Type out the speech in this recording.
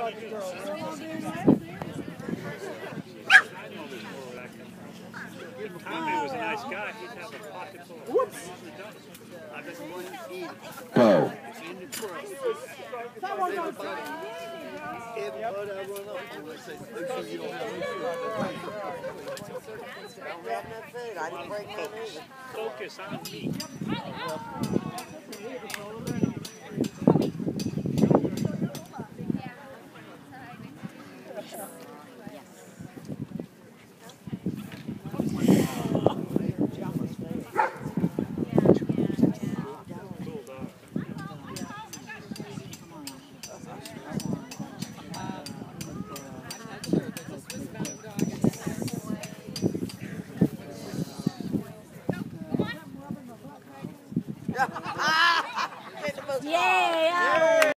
Tommy was a nice guy. He'd have a pocket full of Whoops. Go. focus on me.